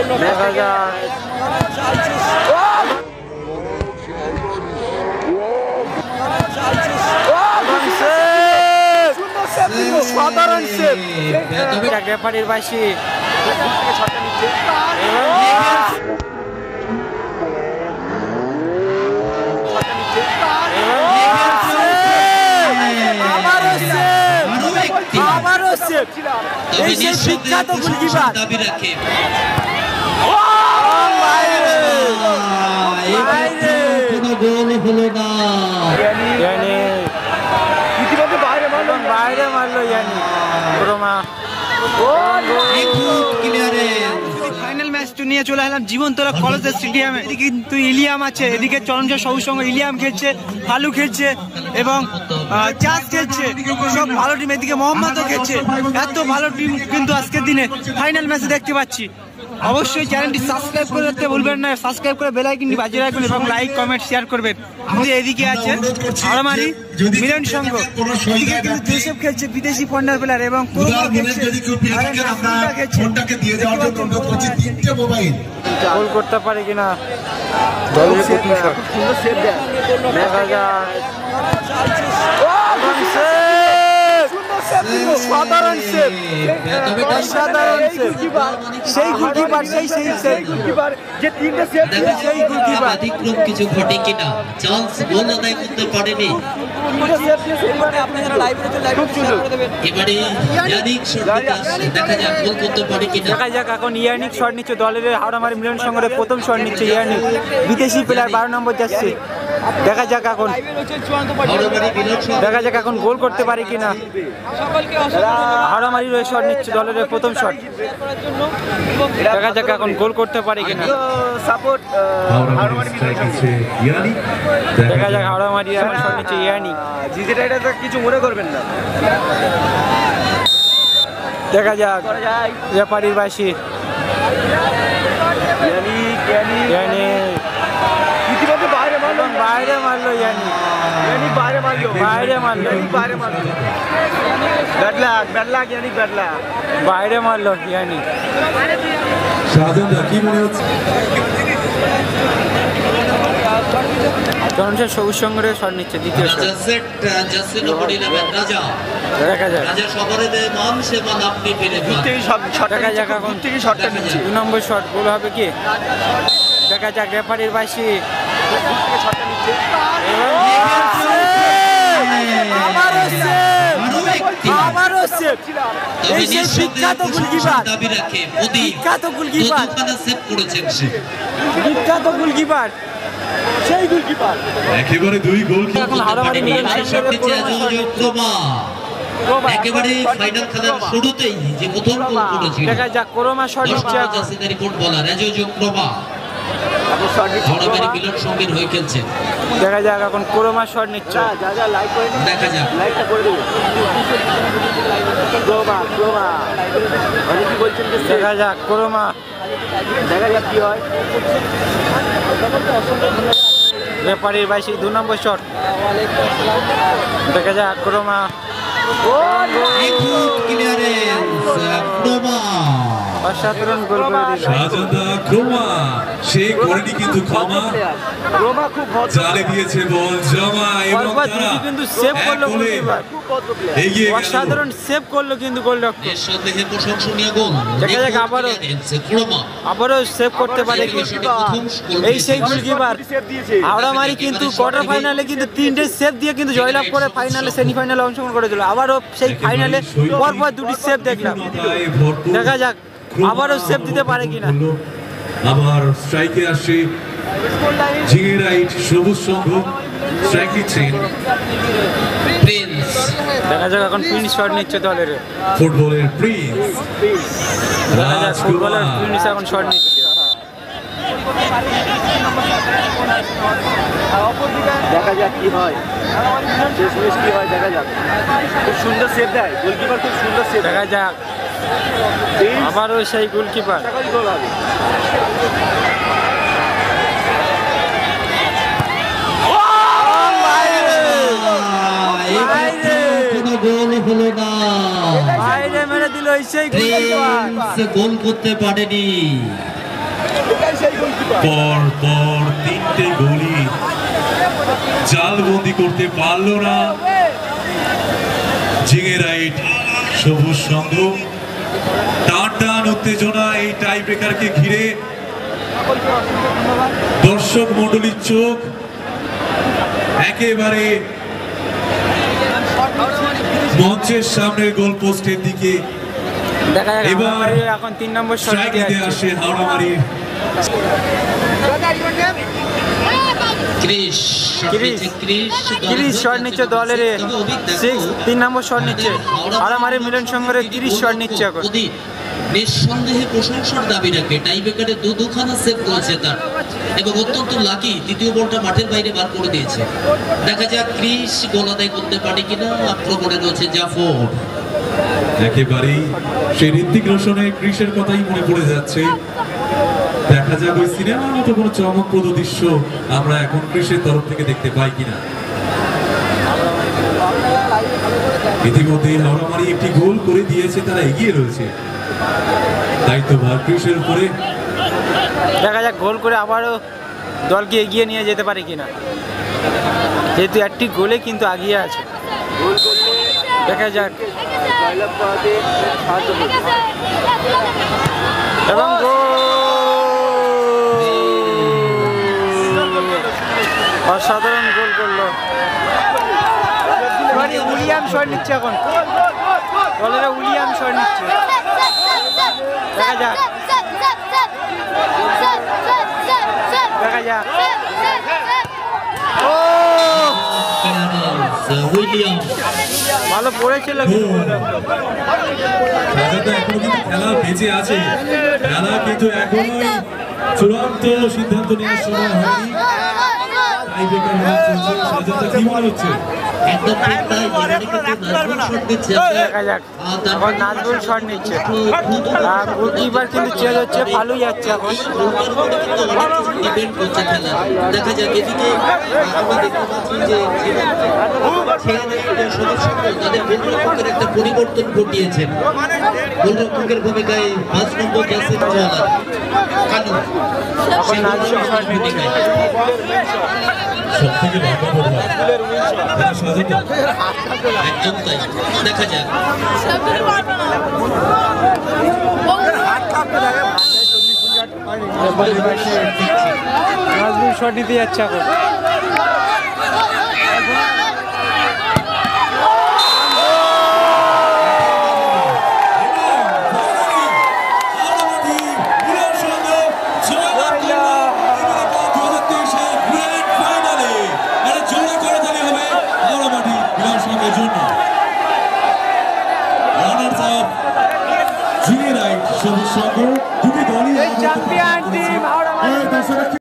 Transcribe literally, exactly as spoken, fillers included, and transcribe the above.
দেখা যাক সাধারণ সেভ রেফারির বাঁশি আবারও সেভ এই সেই বিখ্যাত গোলকিপার কোনো গোল হলো না বাইরে মারলো ইয়ানি ক্রোমা ফাইনাল ম্যাচটা নিয়ে চলে এলাম জীবনতলা কলেজ স্টেডিয়ামে। এদিকে কিন্তু ইলিয়াম আছে, এদিকে চরণজয় সবুজ সঙ্গে ইলিয়াম খেলছে, ফালু খেলছে এবং চাষ খেলছে, সব ভালো টিম। এদিকে মোহাম্মদও খেলছে। এত ভালো টিম কিন্তু আজকের দিনে ফাইনাল ম্যাচে দেখতে পাচ্ছি। অবশ্যই চ্যানেলটি সাবস্ক্রাইব করে রাখতে ভুলবেন না, সাবস্ক্রাইব করে বেল আইকনটি বাজিয়ে রাখবেন এবং লাইক কমেন্ট শেয়ার করবেন। কিন্তু এদিকে আছে আড়মারি মিলন সংঘ, এদিকে কিন্তু জোসেফ খেলছে বিদেশি ফন্ডার প্লেয়ার এবং গোল করতে পারে কিনা দেখা যাক সাধারণ সেভ সাধারণ সেভ সেই গোলকিপার সেই সেই সেই গোলকিপার যে তিনটে সেভ সেই গোলকিপার ব্যতিক্রম কিছু ঘটে কিনা চান্স গোল আদায় করতে পারেনি। আপনারা লাইভে তো লাইভ শেয়ার করে দেবেন। এবারে ইয়ানিক শট দেখা যাক গোল করতে পারে কিনা। দেখা যাক এখন ইয়ানিক শট নিচ্ছে দলের হাওড়ামারি মিলন সংঘের প্রথম শট নিচ্ছে ইয়ানিক, বিদেশি প্লেয়ার বারো নম্বর যাচ্ছে। দেখা যাক এখন দেখা যাক এখন গোল করতে পারে কিনা। হাওড়ামারির ওই শট নিচ্ছে দলের প্রথম শট, দেখা যাক এখন গোল করতে পারে কিনা। দেখা যাক হাওড়ামারি এখন শট নিচ্ছে ইয়ানিক, কিছু মনে করবেন না। দেখা যাক রেফারির বাঁশি বাইরে মারলো ইয়ানি বাইরে মারলো বাইরে মারলো বাইরে মারলো ব্যাড লাক ব্যাড লাক ইয়ানি ব্যাড লাক বাইরে মারলো ইয়ানি। সাধনদা কি মনে হচ্ছে? চরণজয় সবুজ সংঘের শট নিচ্ছে দ্বিতীয় শট। দেখা যাক দেখা যাক এখন দু নম্বর শট গোল হবে কি। দেখা যাক রেফারির বাঁশি আবারও সেভ এই সেই বিখ্যাত গোলকিপার বিখ্যাত গোলকিপার বিখ্যাত গোলকিপার সেই গোলকিপার একেবারে দুই গোল এখন হাওড়ামারি মিলন একেবারে ফাইনাল খেলার শুরুতেই যে প্রথম গোল করেছিল। দেখা যাক ক্রোমা শট নিচ্ছে রিপোর্ট বলা রাজু ক্রোমা হাওড়ামারি মিলন সংঘের হয়ে খেলছে। দেখা যাক এখন ক্রোমা শট নিচ্ছে, দেখা যাক লাইকটা করে দেব। ক্রোমা ক্রোমা মানে কি বলছেন? দেখা যাক ক্রোমা দেখা যাক কি হয়। রেফারির বাঁশি দু নম্বর শট। দেখা যাক ক্রোমা অসাধারণ গোল করে দিল সাজদা ক্রোমা। সে করেনি কিন্তু ক্ষমা, ক্রোমা খুব চালে দিয়েছে বল জমা এবং তারা কিন্তু সেভ করলো গোলকিপার, অসাধারণ সেভ করলো কিন্তু গোলরক্ষক। নিঃসন্দেহে প্রশংসনীয় গোল। দেখা যাক আবারও আবারও সেভ করতে পারে কি এই সেই গোলকিপার। হাওড়ামারি কিন্তু কোয়ার্টার ফাইনালে কিন্তু তিনটে সেভ দিয়ে কিন্তু জয়লাভ করে ফাইনালে সেমিফাইনালে অংশগ্রহণ করেছিল। আবারও সেই ফাইনালে পরপর দুটি সেভ দেখলাম। দেখা যাক আবারও সেভ দিতে পারে কিনা। আবার স্ট্রাইকে আসে ঝিঙে রাইট সবুজ সংঘ, স্ট্রাইক দিচ্ছেন প্রিন্স। দেখা যাক এখন প্রিন্স শট নিচ্ছে দলের ফুটবলের প্রিন্স। দেখা যাক ফুটবলের প্রিন্স এখন শট নিচ্ছে। দেখা যাক কি হয়, শেষমেশ কি হয় দেখা যাক। খুব সুন্দর সেভ দেয় গোলকিপার, খুব সুন্দর সেভ। দেখা যাক আবারও সেই গোলকিপার। বাইরে মেরে দিল সেই গোল করতে পারেনি। পর পর তিনটে গোলি জালবন্দি করতে পারলো না জিঙে রাইট সবুজ সংঘ। টান টান উত্তেজনা এই টাই ব্রেকারকে ঘিরে, দর্শক মন্ডলীর চোখ একেবারে মঞ্চের সামনে গোল পোস্টের দিকে। দেখা যাক এবার হাওড়ামারি এখন তিন নম্বর শট স্ট্রাইক দিয়ে দিতে আসছে। আসে হাওড়ামারির ক্রিস শট ক্রিস। নিচ্ছে, ক্রিস তিরিশ শট নিচ্ছে দলের সিক্স তিন নম্বর শট নিচ্ছে হাওড়ামারি মিলন সংঘের তিরিশ শট নিচ্ছে এখন। অধিক নিঃসন্দেহে প্রশংসার দাবি রাখে। টাইব্রেকারে দু দুখানা সেভ করেছে তার এবং অত্যন্ত লাকি দ্বিতীয় বলটা মাঠের বাইরে বার করে দিয়েছে। দেখা যাক ক্রিস গোল আদায় করতে পারে কিনা। আক্রমণে রয়েছে জাফর। একেবারেই সেই ঋত্বিক রোশনের ক্রিসের কথাই মনে পড়ে যাচ্ছে। দেখা যাক ওই সিনেমার মতো কোনো চমকপ্রদ দৃশ্য আমরা এখন ক্রিসের তরফ থেকে দেখতে পাই কিনা। ইতিমধ্যে হাওড়ামারি একটি গোল করে দিয়েছে, তারা এগিয়ে রয়েছে। দায়িত্বভার ক্রিসের উপরে। দেখা যাক গোল করে আবারও দলকে এগিয়ে নিয়ে যেতে পারে কিনা, যেহেতু একটি গোলে কিন্তু এগিয়ে আছে। দেখা যাক এবং অসাধারণ গোল করলো উইলিয়াম শট নিচ্ছে এখন দলের উইলিয়াম শট নিচ্ছে। দেখা যাক দেখা যাক ও উইলিয়াম ভালো পড়েছিল এখনো কিন্তু খেলা বেঁচে আছে, খেলা কিন্তু এখনোই চূড়ান্ত সিদ্ধান্ত নেওয়ার সময় হয়নি। টাইব্রেকার ম্যাচ চলছে, সাজাটা কি মনে হচ্ছে? একদম ঠিক তাই। এবারে কিন্তু নাজমুল শট নিচ্ছে। দেখা যাক এখন নাজমুল শট নিচ্ছে। আর গোলকিপার কিন্তু চেঞ্জ হচ্ছে, ভালোই যাচ্ছে এখন। ডিপেন্ড করছে খেলা। দেখা যাক এদিকে আমরা দেখতে পাচ্ছি যে তাদের গোলরক্ষকের একটা পরিবর্তন ঘটিয়েছেন। গোলরক্ষকের ভূমিকায় পাঁচ নম্বর জার্সি পরা কানু এখন নাজমুল শট নিচ্ছে। সব থেকে লম্বা বোধহয় এটা সাজাটা। একদম তাই। দেখা যাক নাজমুল শট নিতে যাচ্ছে এখন। সবুজ সংঘ দুটি দলই চ্যাম্পিয়ন টিম হাওড়া।